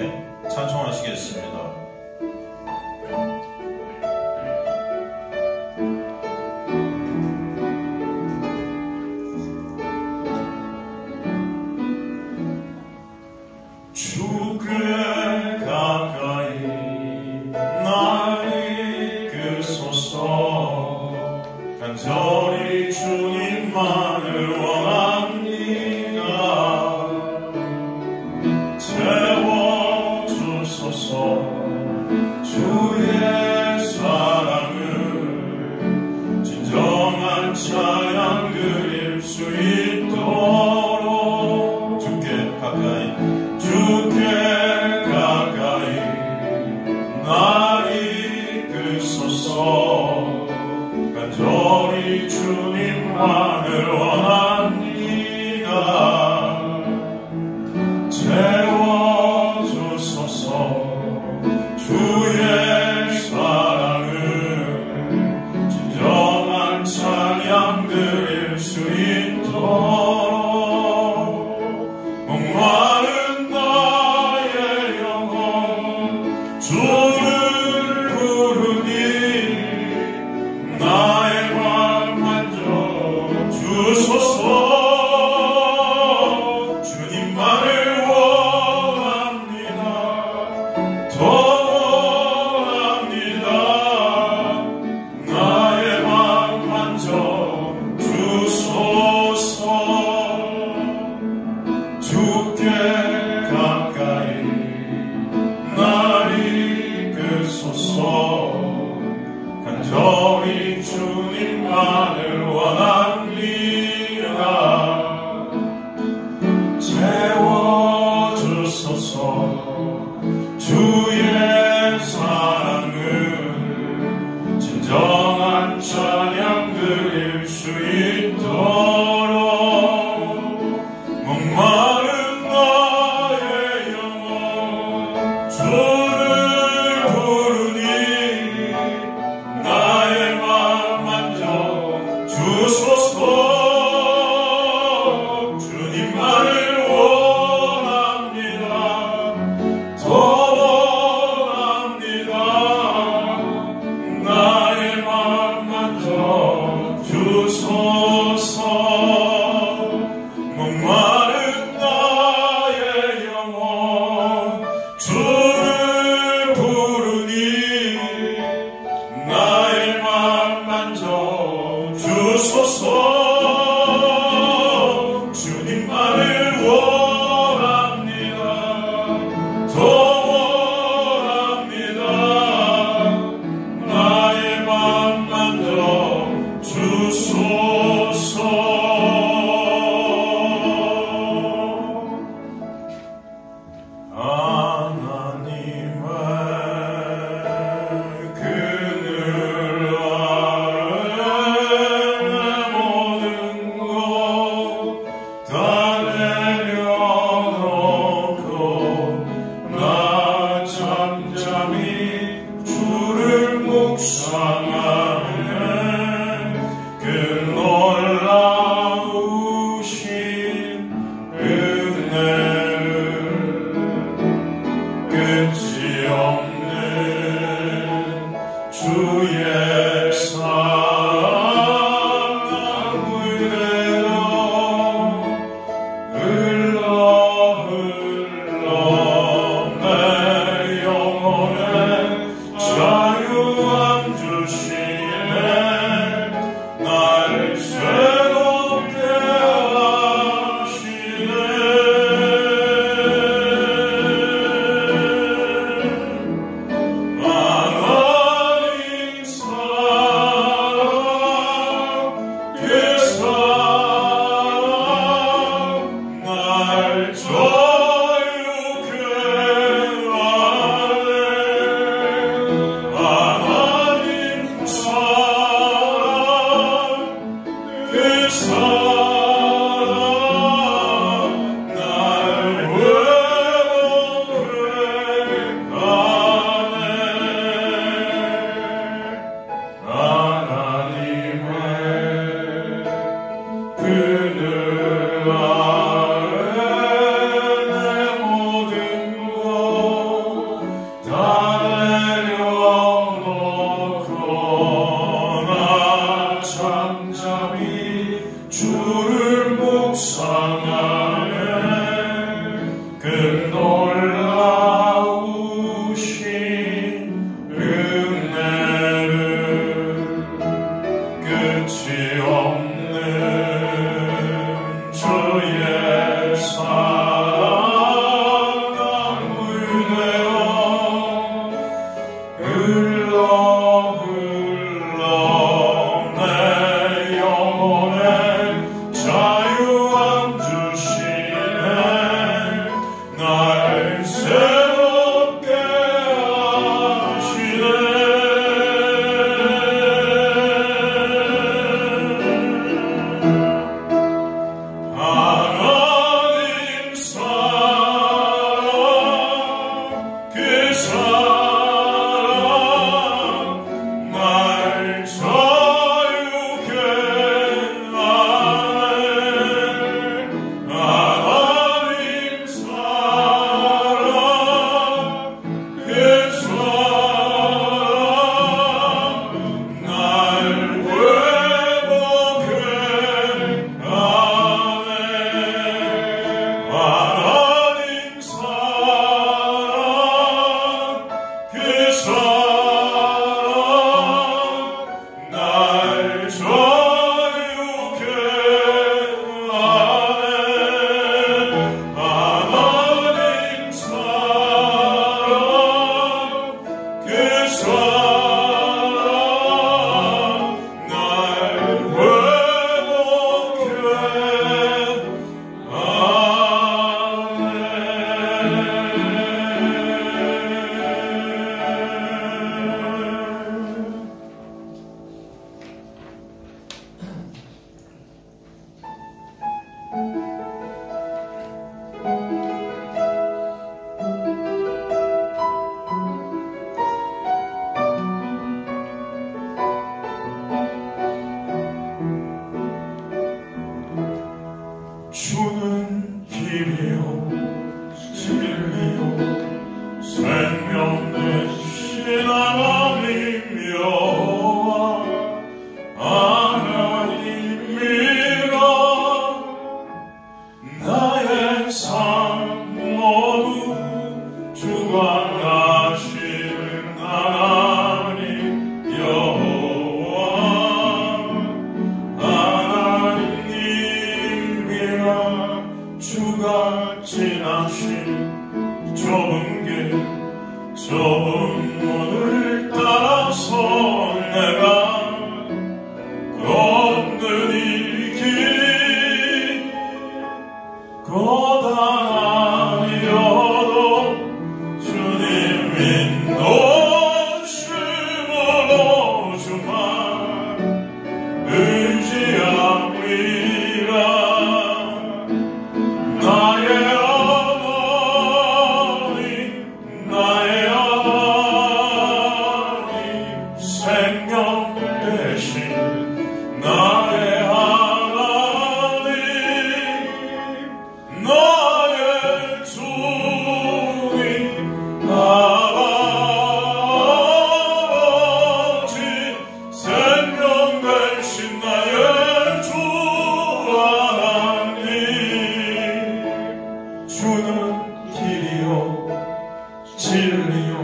함께 찬송하시겠습니다. 간절히 주님만을 원합니다. 채워주소서 주의 사랑을 진정한 찬양 드릴 수 있도록 주께 가까이 날 이끄소서. 간절히 주님만을 원합니다. 채워주소서 주의 사랑을 진정한 찬양 드릴 수 있도록 목마른 나의 영혼 주를 부르니 나의 맘 만져 주소서. 주님만을 원합니다. 더 원합니다. 나의 맘 만져 주소서. 주께 가까이 날 이끄소서. 간절히 주님만을 원합니다. 채워주소서 주의 사랑을 진정한 찬양 드릴 수 있도록 목마른 나의 영혼 주를 부르니 나의 맘 만져 주소서. 주님만을 원합니다. 더 원합니다. 나의 맘 만져 주소서. 목마른 나의 영혼 주를 부르니 나의 맘 만져 주소서. 주님만을 원합니다. 더 원합니다. 나의 맘 만져 주소서. 하나님 주는 길이요 진리요 생명 되신 하나님 여호와 하나님이라. 나의 삶 모두 주관하시는 하나님 여호와 하나님이라. 주가 지나신 좁은 문을 따라서 내가 걷는 이 길이 고단하여도 주님 인도심으로 주만 의지함이라. 나의 생명 대신 나의 하나님 나의 주님 아버지 생명 대신 나의 주 하나님. 주는 길이요 진리요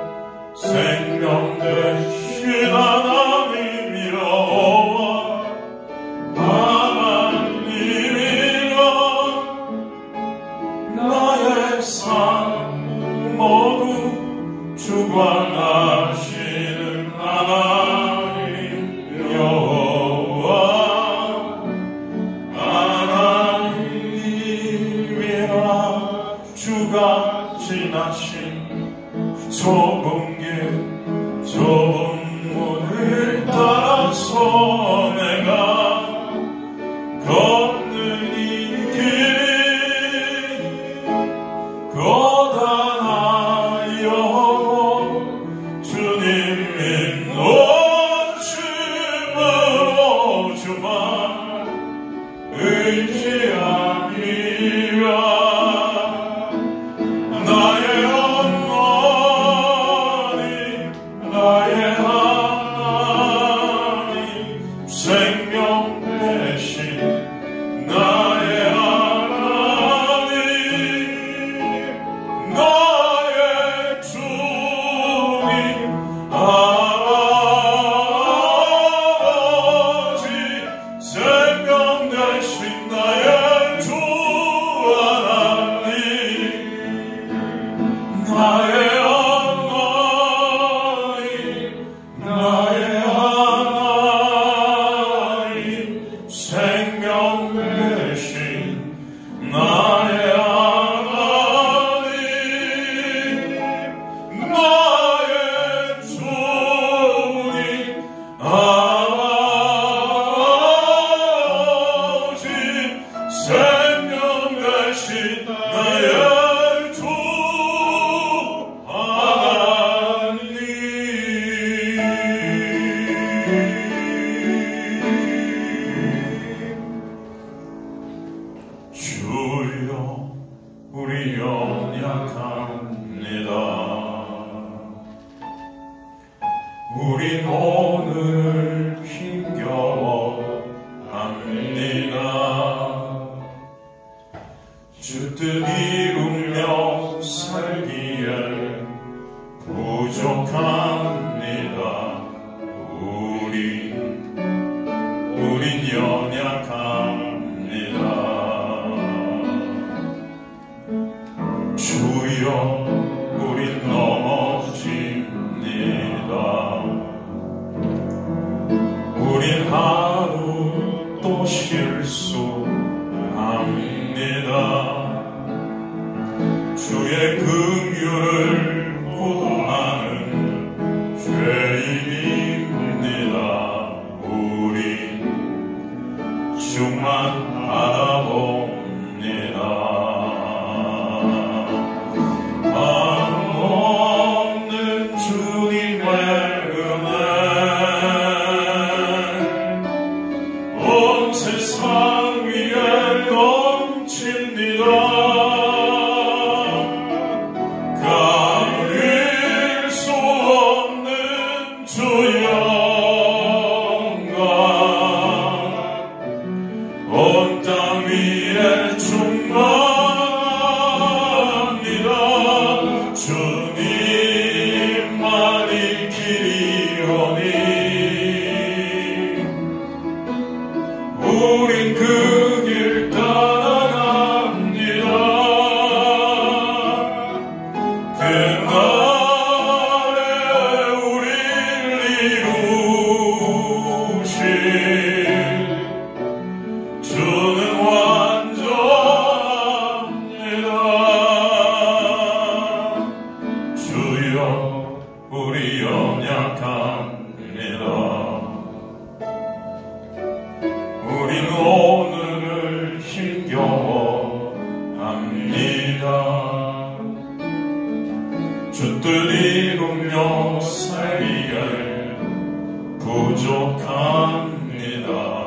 생명 되신 하나님 여호와 하나님이라. 나의 삶 모두 주관하시는 하나님 여호와 하나님이라. 주가 지나신 좁은 문을 따라서 내가 걷는 이 길이 고단하여도 주님 인도심으로 주만 의지함이라. 나의 하나님 생명 대신 나의 하나님 나의 주님 아버지 생명 대신 나의 주 하나님 나의 생명 대신 나의 하나님 나의 주님 아버지 생명 대신 나의 주 살기에 부족합니다. 우린 연약합니다. 주여 우린 넘어집니다. 우린 하루 또 실수합니다. 주의 긍휼을 구하는 죄인입니다. 우리 주만 바라봅니다. 마음 없는 주님의 은혜 온 세상 위에 넘칩니다. 가릴 수 없는 주 영광 온 땅 위에 충만합니다. 주님만이 길이오니 우린 그 길 따라갑니다. 그날에 우릴 이루실 주는 완전합니다. 주여 우리 연약합니다. 우린 오늘을 힘겨워합니다. 주 뜻 이루며 살기에 부족합니다.